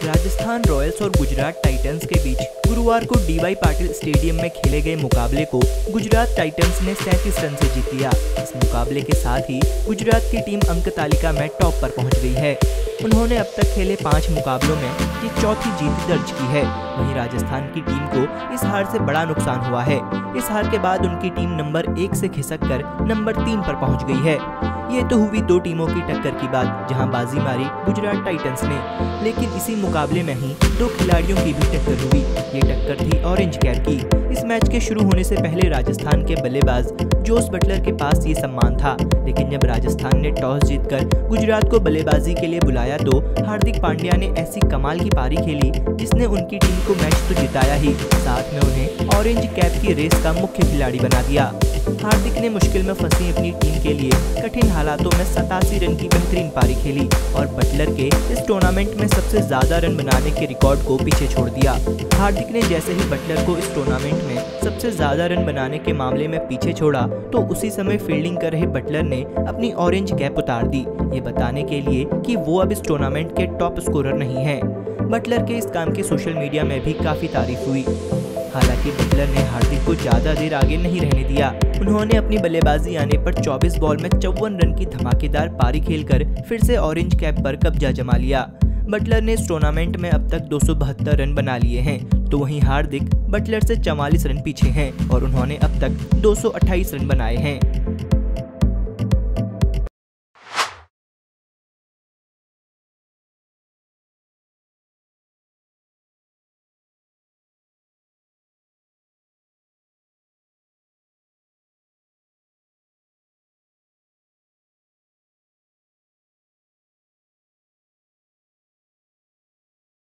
Rajasthan Royals और Gujarat Titans के बीच गुरुवार को डीवाई पाटिल स्टेडियम में खेले गए मुकाबले को गुजरात टाइटंस ने 37 रन से जीत लिया। इस मुकाबले के साथ ही गुजरात की टीम अंक तालिका में टॉप पर पहुंच गई है। उन्होंने अब तक खेले 5 मुकाबलों में ये चौथी जीत दर्ज की है। वहीं राजस्थान की टीम को इस हार से बड़ा नुकसान हुआ है। इस हार के बाद उनकी टीम नंबर 1 से खिसककर नंबर 3 पर पहुंच गई है। ये तो हुई 2 टीमों की टक्कर की बात, जहां बाजी मारी गुजरात टाइटंस ने, लेकिन इसी मुकाबले में ही 2 खिलाड़ियों की भी टक्कर हुई। ये टक्कर थी ऑरेंज कैप की। इस मैच के शुरू होने से पहले राजस्थान के बल्लेबाज जोस बटलर के पास ये सम्मान था, लेकिन जब राजस्थान ने टॉस जीतकर गुजरात को बल्लेबाजी के लिए बुलाया तो हार्दिक पांड्या ने ऐसी कमाल की पारी खेली जिसने उनकी टीम को मैच तो जिताया ही, साथ में उन्हें ऑरेंज कैप की रेस का मुख्य खिलाड़ी बना दिया। हार्दिक ने मुश्किल में फंसी अपनी टीम के लिए कठिन हालातों में 87 रन की बेहतरीन पारी खेली और बटलर के इस टूर्नामेंट में सबसे ज्यादा रन बनाने के रिकॉर्ड को पीछे छोड़ दिया। हार्दिक ने जैसे ही बटलर को इस टूर्नामेंट में सबसे ज्यादा रन बनाने के मामले में पीछे छोड़ा तो उसी समय फील्डिंग कर रहे बटलर ने अपनी ऑरेंज कैप उतार दी, ये बताने के लिए कि वो अब इस टूर्नामेंट के टॉप स्कोरर नहीं है। बटलर के इस काम की सोशल मीडिया में भी काफी तारीफ हुई। हालांकि बटलर ने हार्दिक को ज्यादा देर आगे नहीं रहने दिया। उन्होंने अपनी बल्लेबाजी आने पर 24 बॉल में 54 रन की धमाकेदार पारी खेलकर फिर से ऑरेंज कैप पर कब्जा जमा लिया। बटलर ने इस टूर्नामेंट में अब तक 272 रन बना लिए हैं, तो वहीं हार्दिक बटलर से 44 रन पीछे हैं और उन्होंने अब तक 228 रन बनाए हैं।